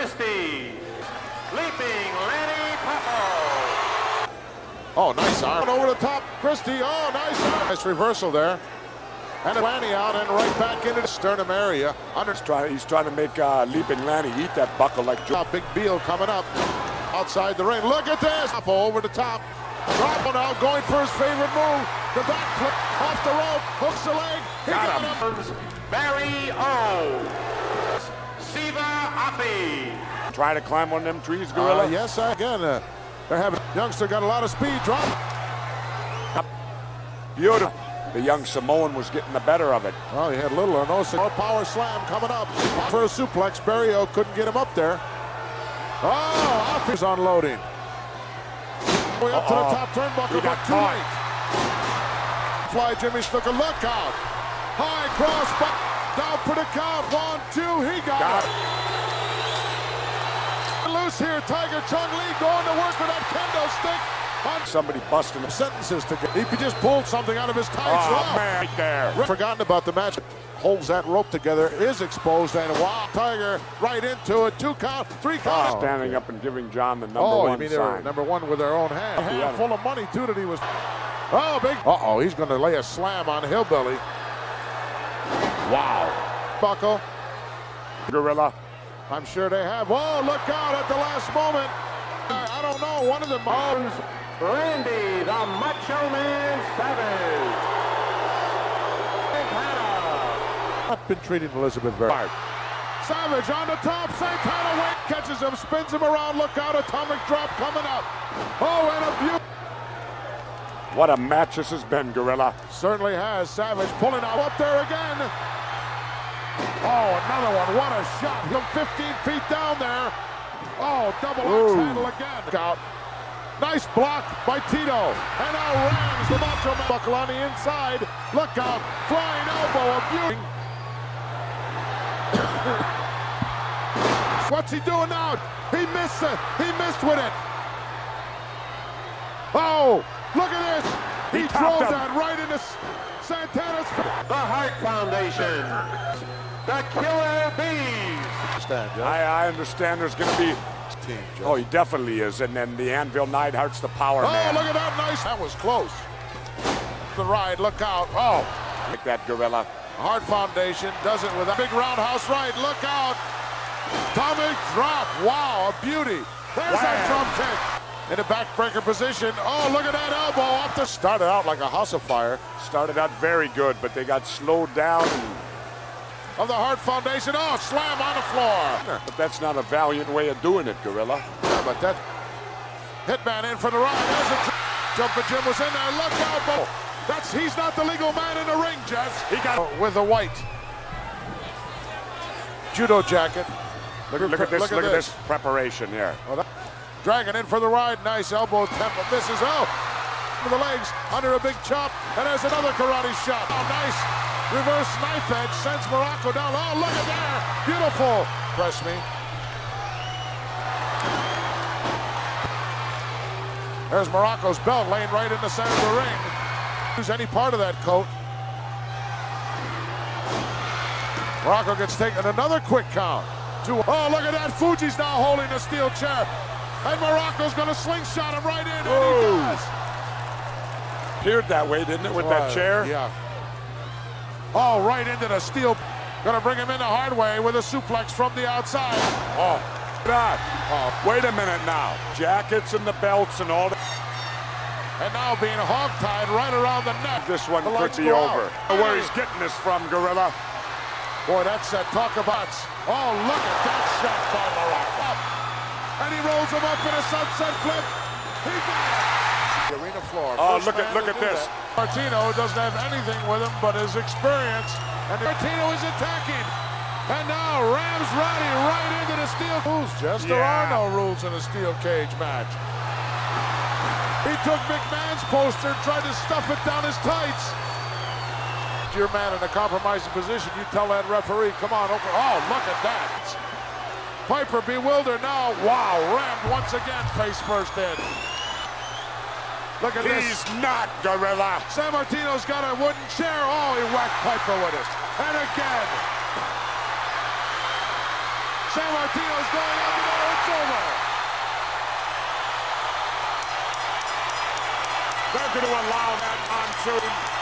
Christie. Leaping Lanny Poffo. Oh, nice arm. Over the top, Christie. Oh, nice arm. Nice reversal there. And Lanny out and right back into the sternum area. He's trying to make Leaping Lanny eat that buckle like Joe. Big Beal coming up outside the ring. Look at this. Over the top. Drop now going for his favorite move. The back flip off the rope. Hooks the leg. He got him. Barry O. Siva Afi. Try to climb one of them trees, Gorilla? Yes, again. They're having youngster got a lot of speed. Drop. Beautiful. The young Samoan was getting the better of it. Oh, he had little or no power slam coming up. For a suplex, Barrio couldn't get him up there. Oh, Afi's unloading. Way up to the top turnbuckle, but too late. Fly Jimmy Snuka, look out. High cross, but down for the count. 1, 2, he got it. Loose here, Tiger Chung Lee going to work with that kendo stick. Somebody busting him. Sentences to get. He just pulled something out of his tights. Oh, man, right there. Forgotten about the match. Holds that rope together, is exposed, and wow, Tiger right into it. 2 count, 3 count. Standing up and giving John the number one you mean sign. They're number one with their own hand. A hand full of money, too, that he was. Oh, big. Uh-oh, he's going to lay a slam on Hillbilly. Wow. Buckle. Gorilla. I'm sure they have. Oh, look out at the last moment. I don't know. One of them. Randy, the Macho Man Savage. Not been treating Elizabeth very hard. Savage on the top. Santana Wayne catches him, spins him around. Look out. Atomic drop coming up. Oh, and a beauty. What a match this has been, Gorilla. Certainly has. Savage pulling out up there again. Oh, another one. What a shot. From 15 feet down there. Oh, double axe handle again. Out. Nice block by Tito. And now Rams, the Macho Man. Buckle on the inside. Look out. Flying elbow. A beauty. What's he doing now? He missed it. He missed with it. Oh, look at this. He drove that right into Santana's. The Hart Foundation. The Killer Bees. I understand there's going to be. Oh, he definitely is. And then the Anvil Neidhart's the power man. Oh, look at that. Nice. That was close. The ride. Look out. Oh. Like that, Gorilla. Hart Foundation does it with a big roundhouse right. Look out. Atomic drop. Wow, a beauty. There's that drum kick. In a backbreaker position. Oh, look at that elbow off the. Started out like a house of fire. Started out very good, but they got slowed down. Of the Hart Foundation. Oh, slam on the floor. But that's not a valiant way of doing it, Gorilla. Yeah, but that Hitman in for the ride. There's a Jumpin' Jim was in there. Look out, Bo. He's not the legal man in the ring, Jess. He got with the white judo jacket. Look at this preparation here. Oh, Dragon in for the ride. Nice elbow tempo. Misses out for the legs under a big chop. And there's another karate shot. Oh, nice reverse knife edge. Sends Morocco down. Oh, look at there. Beautiful. Press me. There's Morocco's belt laying right in the center of the ring. Use any part of that coat. Morocco gets taken. Another quick count. Oh, look at that. Fuji's now holding the steel chair. And Morocco's going to slingshot him right in. And he does. Appeared that way, didn't it, with that chair? Yeah. Oh, right into the steel. Going to bring him in the hard way with a suplex from the outside. Oh, that. Oh, wait a minute now. Jackets and the belts and all that. And now being hog-tied right around the neck. This one could be over. Where he's getting this from, Gorilla. Boy, that's talk about. Oh, look at that shot by Morocco. And he rolls him up in a sunset flip. He got it. The arena floor. Oh, look at this. Martino doesn't have anything with him but his experience. And Martino is attacking. And now Rams Roddy right into the steel rules. Just there are no rules in a steel cage match. He took McMahon's poster and tried to stuff it down his tights. Your man in a compromising position, you tell that referee, come on, open. Oh, look at that. Piper bewildered now. Wow, rammed once again, face first in. Look at this. He's not, Gorilla. San Martino's got a wooden chair. Oh, he whacked Piper with it. And again. Sammartino's going out the door. It's over. They're going to allow that monsoon